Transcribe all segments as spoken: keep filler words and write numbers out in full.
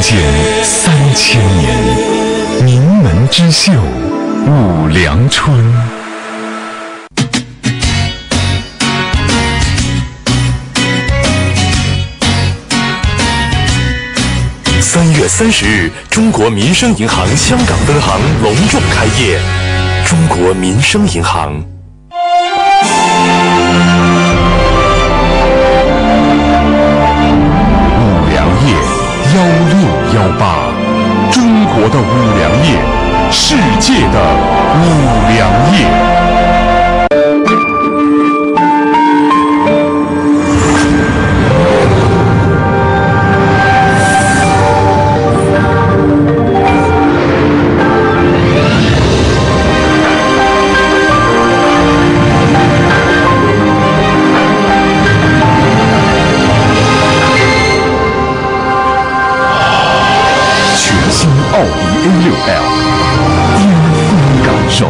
间三千年，名门之秀，五粮春。三月三十日，中国民生银行香港分行隆重开业。中国民生银行。五粮液幺六幺八，中国的五粮液，世界的五粮液。奥迪 A 六 L， 巅峰感受。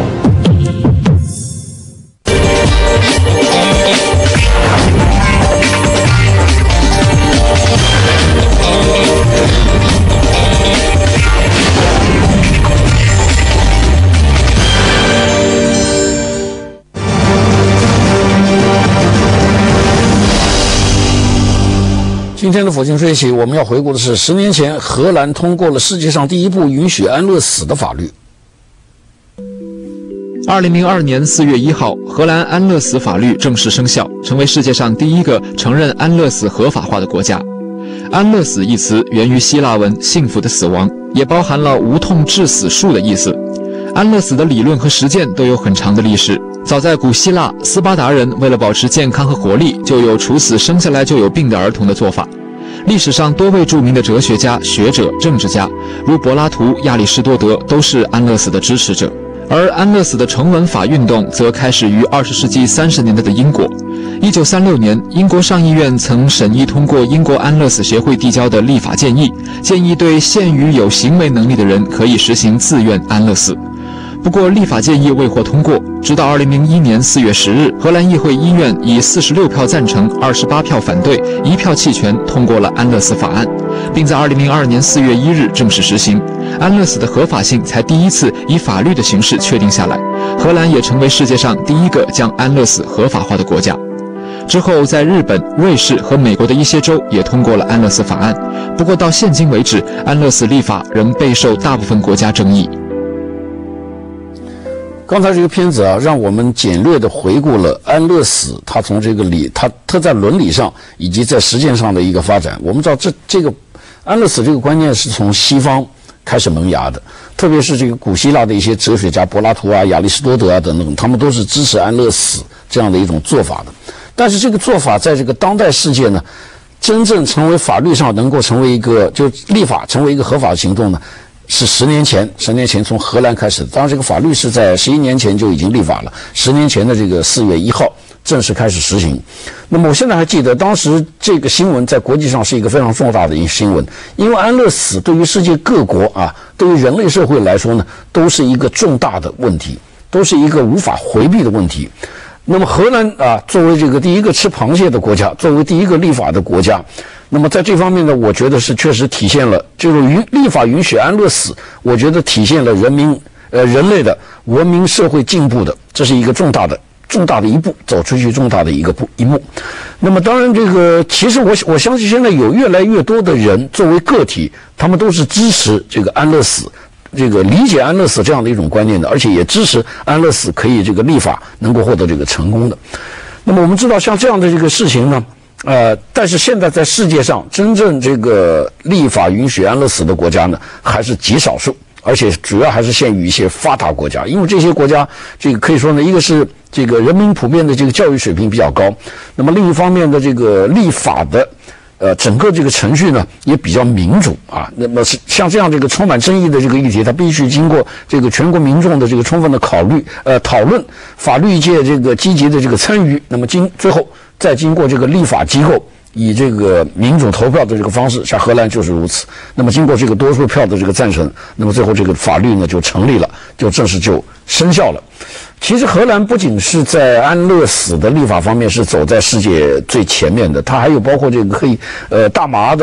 今天的火星吹起，我们要回顾的是十年前荷兰通过了世界上第一部允许安乐死的法律。 二零零二年四月一号，荷兰安乐死法律正式生效，成为世界上第一个承认安乐死合法化的国家。安乐死一词源于希腊文“幸福的死亡”，也包含了无痛致死术的意思。安乐死的理论和实践都有很长的历史。早在古希腊，斯巴达人为了保持健康和活力，就有处死生下来就有病的儿童的做法。历史上多位著名的哲学家、学者、政治家，如柏拉图、亚里士多德，都是安乐死的支持者。而安乐死的成文法运动则开始于二十世纪三十年代的英国。一九三六年，英国上议院曾审议通过英国安乐死协会递交的立法建议，建议对限于有行为能力的人可以实行自愿安乐死。不过，立法建议未获通过，直到二零零一年四月十日，荷兰议会医院以四十六票赞成、二十八票反对、一票弃权通过了安乐死法案，并在二零零二年四月一日正式实行。安乐死的合法性才第一次以法律的形式确定下来，荷兰也成为世界上第一个将安乐死合法化的国家。之后，在日本、瑞士和美国的一些州也通过了安乐死法案，不过到现今为止，安乐死立法仍备受大部分国家争议。 刚才这个片子啊，让我们简略地回顾了安乐死它从这个理，它它在伦理上以及在实践上的一个发展。我们知道这这个安乐死这个观念是从西方开始萌芽的，特别是这个古希腊的一些哲学家柏拉图啊、亚里士多德啊等等，他们都是支持安乐死这样的一种做法的。但是这个做法在这个当代世界呢，真正成为法律上能够成为一个就立法成为一个合法的行动呢，是十年前，十年前从荷兰开始的。当然，这个法律是在十一年前就已经立法了。十年前的这个四月一号正式开始实行。那么我现在还记得，当时这个新闻在国际上是一个非常重大的一个新闻，因为安乐死对于世界各国啊，对于人类社会来说呢，都是一个重大的问题，都是一个无法回避的问题。那么荷兰啊，作为这个第一个吃螃蟹的国家，作为第一个立法的国家，那么在这方面呢，我觉得是确实体现了这个允立法允许安乐死，我觉得体现了人民呃人类的文明社会进步的，这是一个重大的重大的一步，走出去重大的一个步一步。那么当然，这个其实我我相信现在有越来越多的人作为个体，他们都是支持这个安乐死。这个理解安乐死这样的一种观念的，而且也支持安乐死可以这个立法能够获得这个成功的。那么我们知道，像这样的这个事情呢，呃，但是现在在世界上真正这个立法允许安乐死的国家呢，还是极少数，而且主要还是限于一些发达国家，因为这些国家这个可以说呢，一个是这个人民普遍的这个教育水平比较高，那么另一方面的这个立法的。呃，整个这个程序呢也比较民主啊。那么是像这样这个充满争议的这个议题，它必须经过这个全国民众的这个充分的考虑、呃讨论，法律界这个积极的这个参与。那么经最后再经过这个立法机构以这个民主投票的这个方式，像荷兰就是如此。那么经过这个多数票的这个赞成，那么最后这个法律呢就成立了，就正式就生效了。其实荷兰不仅是在安乐死的立法方面是走在世界最前面的，它还有包括这个可以呃大麻的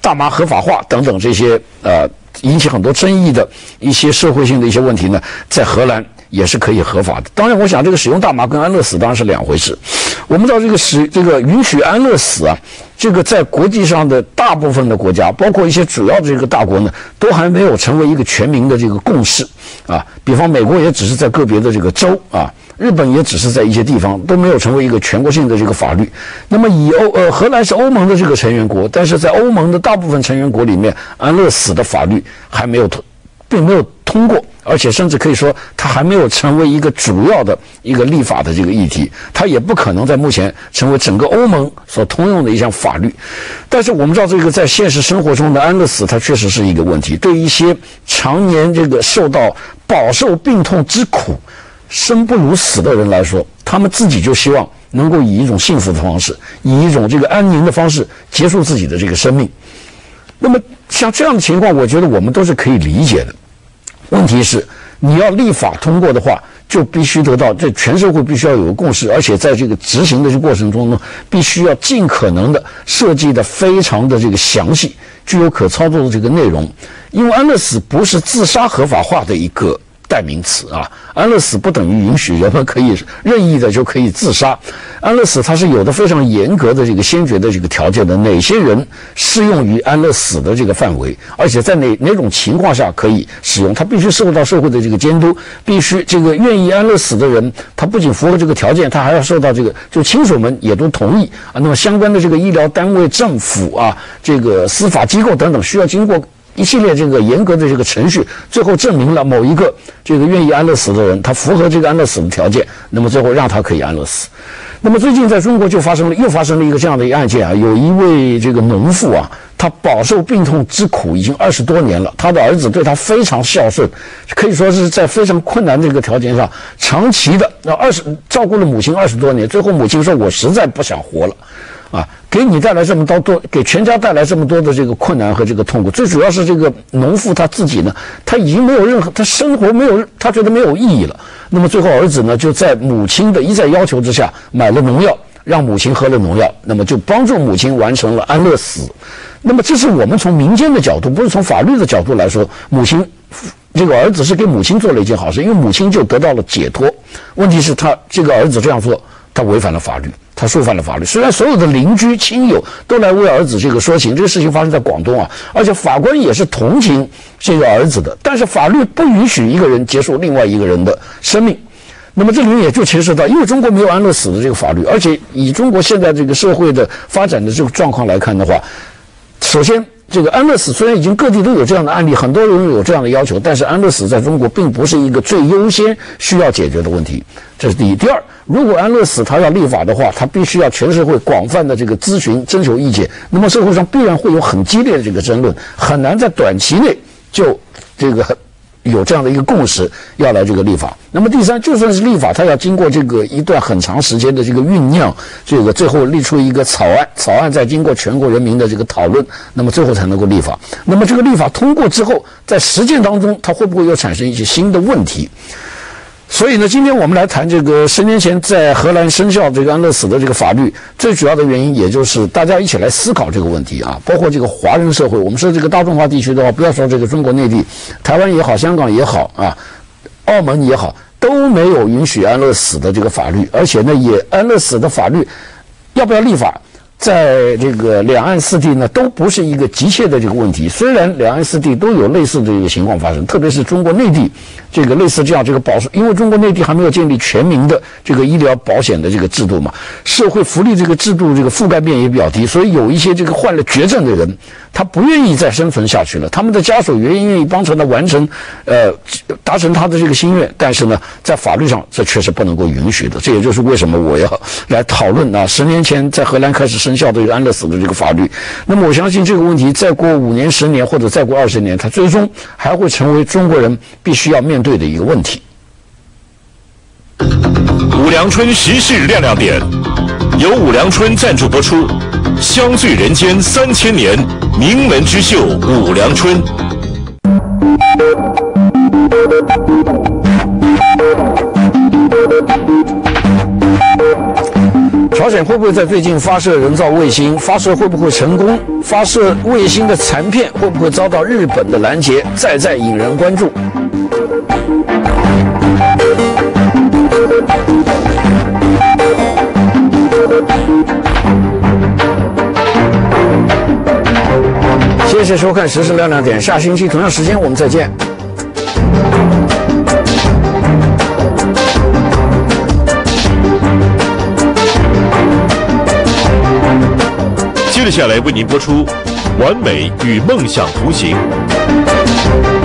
大麻合法化等等这些呃引起很多争议的一些社会性的一些问题呢，在荷兰也是可以合法的。当然，我想这个使用大麻跟安乐死当然是两回事。我们知道这个使这个允许安乐死啊，这个在国际上的大部分的国家，包括一些主要的这个大国呢，都还没有成为一个全民的这个共识啊。比方美国也只是在个别的这个州啊。日本也只是在一些地方都没有成为一个全国性的这个法律。那么以欧呃荷兰是欧盟的这个成员国，但是在欧盟的大部分成员国里面，安乐死的法律还没有通，并没有通过，而且甚至可以说它还没有成为一个主要的一个立法的这个议题，它也不可能在目前成为整个欧盟所通用的一项法律。但是我们知道，这个在现实生活中的安乐死，它确实是一个问题，对一些常年这个受到饱受病痛之苦。生不如死的人来说，他们自己就希望能够以一种幸福的方式，以一种这个安宁的方式结束自己的这个生命。那么像这样的情况，我觉得我们都是可以理解的。问题是，你要立法通过的话，就必须得到这全社会必须要有个共识，而且在这个执行的这个过程中呢，必须要尽可能的设计的非常的这个详细，具有可操作的这个内容。因为安乐死不是自杀合法化的一个代名词啊，安乐死不等于允许人们可以任意的就可以自杀。安乐死它是有的非常严格的这个先决的这个条件的，哪些人适用于安乐死的这个范围，而且在哪哪种情况下可以使用，它必须受到社会的这个监督，必须这个愿意安乐死的人，他不仅符合这个条件，他还要受到这个就亲属们也都同意啊。那么相关的这个医疗单位、政府啊，这个司法机构等等，需要经过一系列这个严格的这个程序，最后证明了某一个这个愿意安乐死的人，他符合这个安乐死的条件，那么最后让他可以安乐死。那么最近在中国就发生了，又发生了一个这样的一个案件啊，有一位这个农妇啊，她饱受病痛之苦已经二十多年了，她的儿子对她非常孝顺，可以说是在非常困难的这个条件上，长期的那二十照顾了母亲二十多年，最后母亲说：“我实在不想活了。”啊，给你带来这么多，给全家带来这么多的这个困难和这个痛苦，最主要是这个农妇她自己呢，她已经没有任何，她生活没有，她觉得没有意义了。那么最后儿子呢，就在母亲的一再要求之下，买了农药，让母亲喝了农药，那么就帮助母亲完成了安乐死。那么这是我们从民间的角度，不是从法律的角度来说，母亲这个儿子是给母亲做了一件好事，因为母亲就得到了解脱。问题是他这个儿子这样做，他违反了法律。他触犯了法律，虽然所有的邻居亲友都来为儿子这个说情，这个事情发生在广东啊，而且法官也是同情这个儿子的，但是法律不允许一个人结束另外一个人的生命。那么这里面也就牵涉到，因为中国没有安乐死的这个法律，而且以中国现在这个社会的发展的这个状况来看的话，首先这个安乐死虽然已经各地都有这样的案例，很多人有这样的要求，但是安乐死在中国并不是一个最优先需要解决的问题，这是第一。第二，如果安乐死它要立法的话，它必须要全社会广泛的这个咨询、征求意见，那么社会上必然会有很激烈的这个争论，很难在短期内就这个有这样的一个共识要来这个立法。那么第三，就算是立法，它要经过这个一段很长时间的这个酝酿，这个最后立出一个草案，草案再经过全国人民的这个讨论，那么最后才能够立法。那么这个立法通过之后，在实践当中，它会不会又产生一些新的问题？所以呢，今天我们来谈这个十年前在荷兰生效这个安乐死的这个法律，最主要的原因也就是大家一起来思考这个问题啊，包括这个华人社会，我们说这个大中华地区的话，不要说这个中国内地，台湾也好，香港也好啊，澳门也好，都没有允许安乐死的这个法律，而且呢，也安乐死的法律要不要立法，在这个两岸四地呢，都不是一个急切的这个问题。虽然两岸四地都有类似的这个情况发生，特别是中国内地，这个类似这样这个保，因为中国内地还没有建立全民的这个医疗保险的这个制度嘛，社会福利这个制度这个覆盖面也比较低，所以有一些这个患了绝症的人，他不愿意再生存下去了，他们的家属也愿意帮助他完成，呃，达成他的这个心愿，但是呢，在法律上这确实不能够允许的。这也就是为什么我要来讨论啊，十年前在荷兰开始生效的这个安乐死的这个法律。那么我相信这个问题再过五年、十年或者再过二十年，它最终还会成为中国人必须要面对的一个问题。 五粮春时事亮亮点，由五粮春赞助播出。相聚人间三千年，名门之秀五粮春。 朝鲜展会不会在最近发射人造卫星？发射会不会成功？发射卫星的残片会不会遭到日本的拦截？再再引人关注。谢谢收看《时事亮亮点》，下星期同样时间我们再见。 接着下来为您播出《完美与梦想同行》。